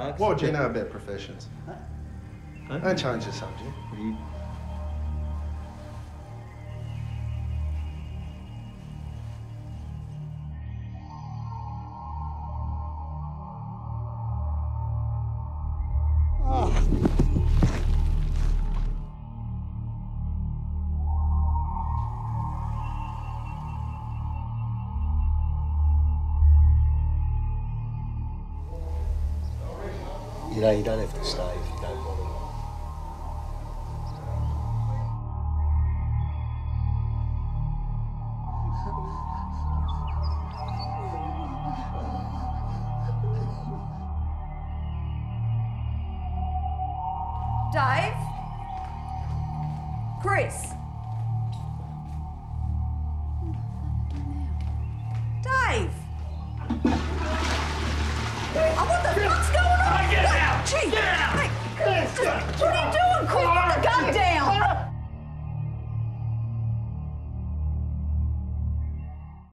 Sykes. What do you know about professions? Huh? Don't change the subject. You know, you don't have to stay if you don't want to. Dave? Chris?